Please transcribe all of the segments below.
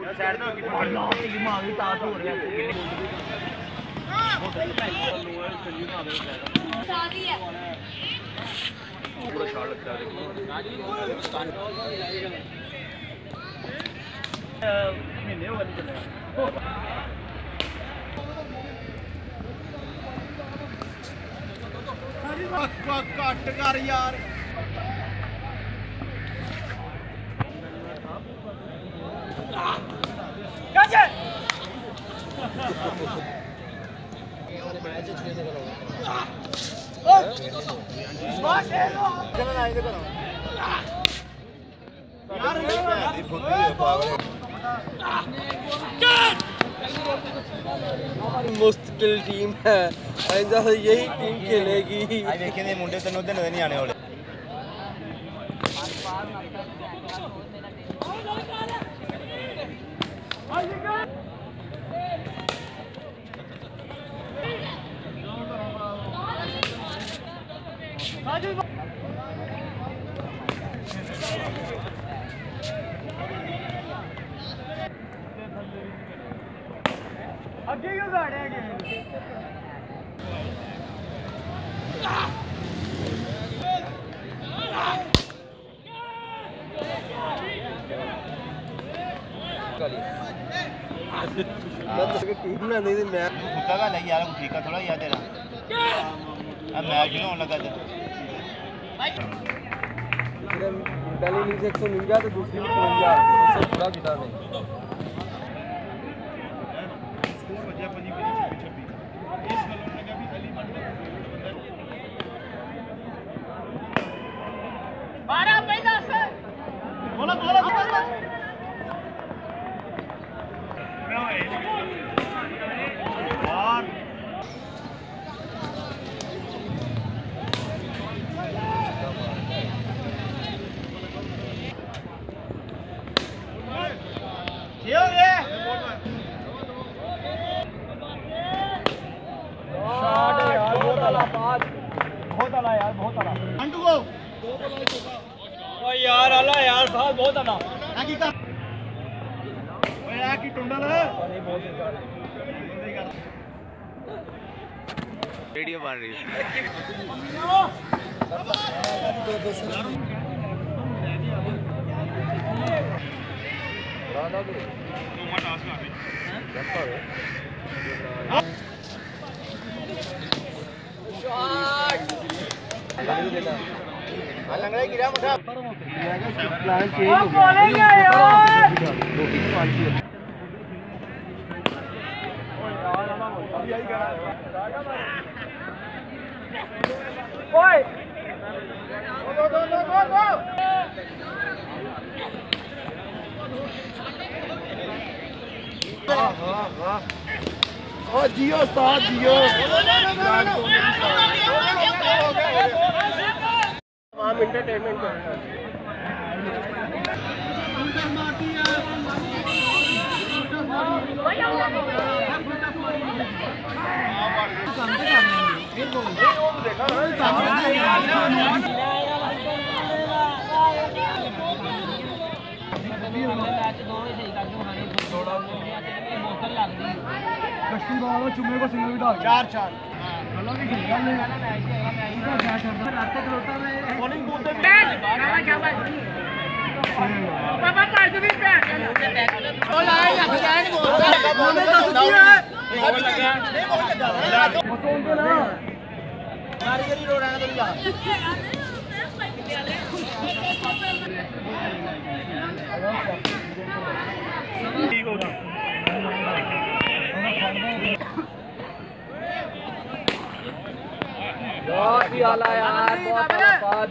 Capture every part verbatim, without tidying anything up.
Cut कर यार मुश्किल टीम है, यही टीम खेलेगी। देखे मुंडे तेन उधर नहीं आने वाले। आगे क्यों गाड़े आगे टीम ना नहीं मैं फुका का लगी यार ठीका थोड़ा याद तेरा अब मैच नहीं होने लगा था पहली इनिंग्स एक सौ निन्यानवे तो दूसरी में तिरंजा उससे पूरा जीता नहीं। बारह पैदा से बोला बोला बोला बहुत आला यार बहुत आला अंटू को ओ यार आला यार साहब बहुत आला आकी का ओए आकी टुंडल अरे बहुत वीडियो बन रही है राधा को तो मत आसमा में रखा है लंगड़ा गिरा मुझे प्लान चेंज हो गया ओए गो गो गो गो गो हां हां हां ओ जियो साथ जियो हम एंटरटेनमेंट कर रहे हैं। चुम्मे को सिंगल भी डाल चार चार ठीक होगा बहुत ही आला यार बहुत आला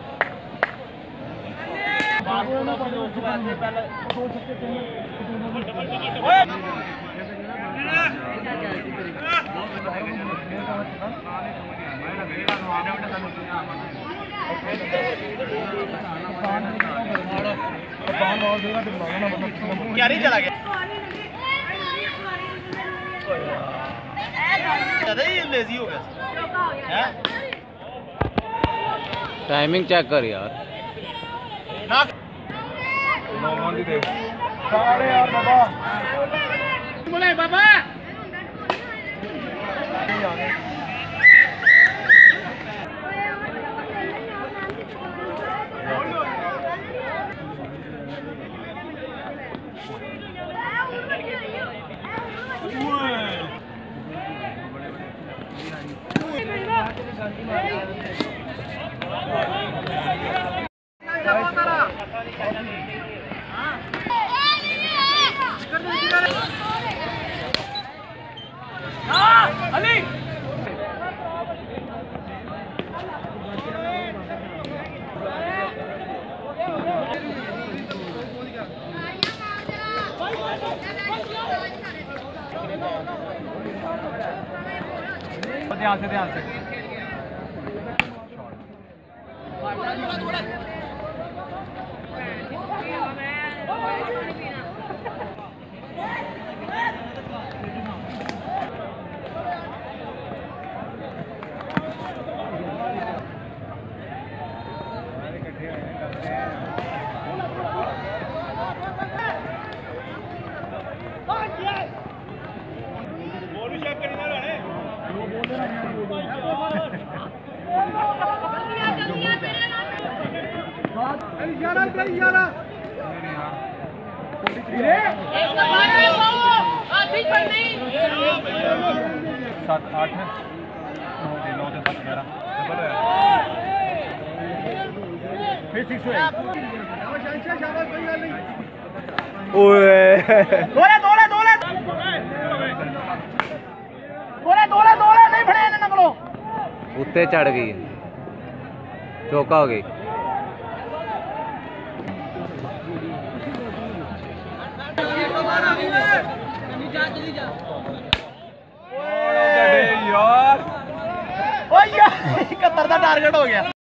क्या नहीं चला गया ज़्यादा ही लेजी हो गया। टाइमिंग चेक कर यार ना नॉर्मली देख सारे यार बाबा बोले बाबा अली ध्यान से ध्यान से सात आठ नौ नौ से सात ग्यारह फिर सिक्स दोले दोले दोले दोले दोले दोले नहीं फड़े इन्हें नकलो उत्ते चढ़ गई चौका हो गई यार ओ यार इकहत्तर का टारगेट हो गया।